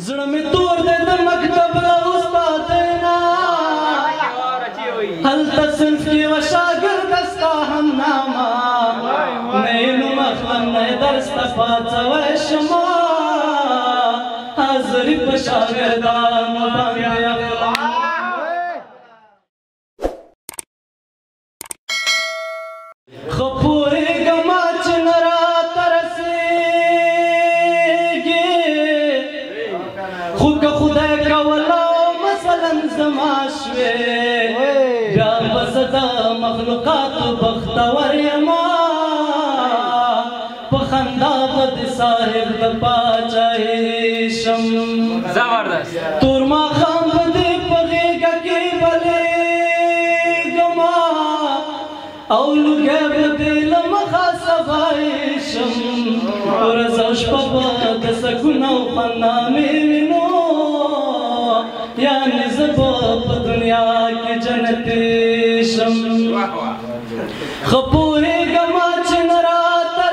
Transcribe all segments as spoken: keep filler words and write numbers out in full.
زړه مې تور دی د مکتب له استادینا هلته صنف کې و شاګرده ستا هم نامه نه یې نوم اخلم نه یې درس ته پاڅوی شمه حاضري په شاګردانو باندې اخلم ښه پوهېږمه چې نه راته رسېږي خو که خدای کوله مثلا زما شوې بیا به زه د مخلوقاتو بختور یمه په خندا به د صاحب د پاچاهي شم تور ماښام به دې په غېږه کې بلېږمه او لوګی به دې له مخه سبای شم ورځ او شپه به د سکون او خوند نامې وینو یعنې زه به په دنیا کې جنتي شم ښه پوهېږمه چې نه راته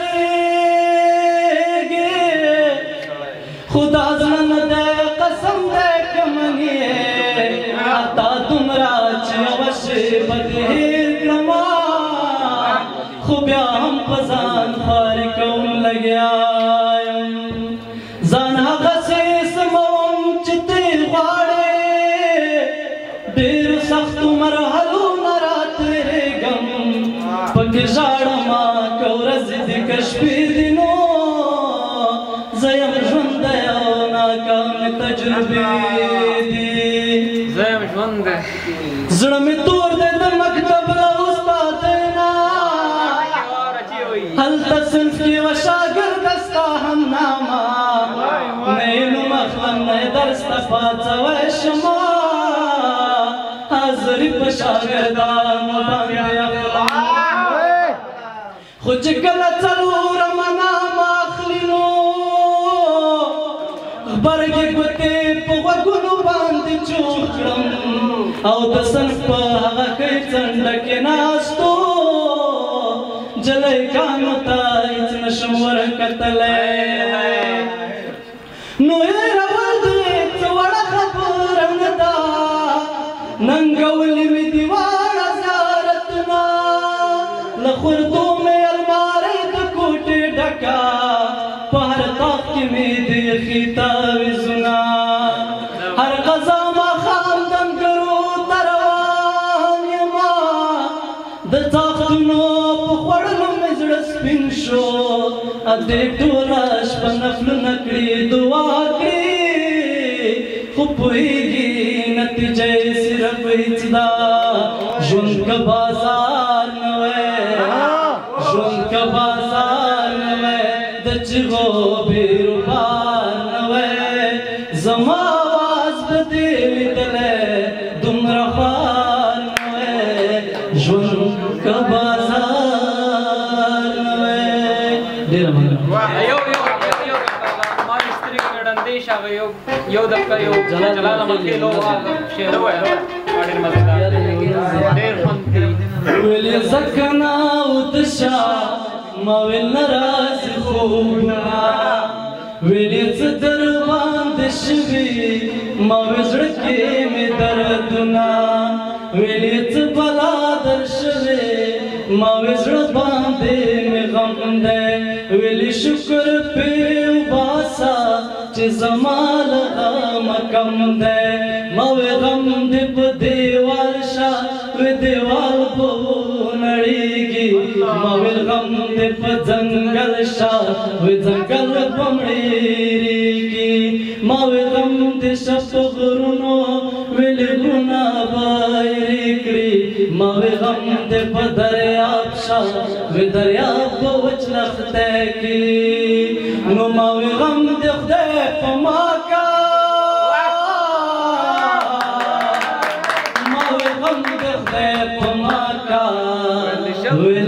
رسېږي خو دا زړه نه دی قسم دی که منې تا دومره چې یوه شېبه دې هېر کړمه خو بیا هم په ځان خواري کوم لګیا یم ځان هغسې سموم چې ته غواړې ډېرو سختو مرحلو نه راتېرېږم پکې ژاړمه که ورځې دي که شپې دي نو زه یم ژوندی او ناکامې تجربې دي زړه مې تور دی د مکتب له استادینا هلته صنف کې و شاګرده ستا هم نامه نه یې نوم اخلم نه یې درس ته پاڅوی شمه حاضري په شاګردانو باندې اخلم خو چې کله څلورمه نامه اخلي نو غبرګې ګوتې په غوږونو باندې چوخ کړم او د صنف په هغه ښۍ څنډه کې ناستو جلیکانو ته هېڅ نشم ورکتلی نو هېرول دې څه وړه خبره نه ده ننګولي مې دي واړه زیارتونه له خوردو مې المارۍ د کوټې ډکه په هر طاق کې مې د یخي تعویضونه هر غذا ماښام دنګرو ته روان یمه د څاښتونو په خوړلو مې زړه سپین شو ادې ټوله شپه نفلونه کړي دعا کړي خو پوهېږي نتیجه یې صرف هېڅ ده ژوند که بازار نه وی ژوند که بازار نه وی د چغو بېروبار نه وی زما آواز به دې لیدلی دومره خوار نه وی ژوند که بازار نه وی ډېره مننه یو دقیقه یو جلال مخیلو شعر ووایه ډېر مزېدار ډېر خوند کوي ویلې ځکه نه اوتشه ما ویل نه راځي خوبونه ویلې څه در باندې شوي ما ویل زړه کې مې دردونه ویلې څه بلا در شوې ما ویل زړه باندې مې غم دی ویلې شکر پې وباسه چې زما له غمه کم دی ما وی غم دې په دیوال شه وی دیوال به ونړېږي ما ویل غم دې په ځنګل شه وی ځنګل به مړېږي ما وی غم دې شه په غرونو ویلې غرونه به هېرې کړي ما وی غم دې په دریاب شه وی دریاب به وچ لښتی کړي نو ما وی غم دې خدای په ما کا ما وی غم دې خدای په ما کا وی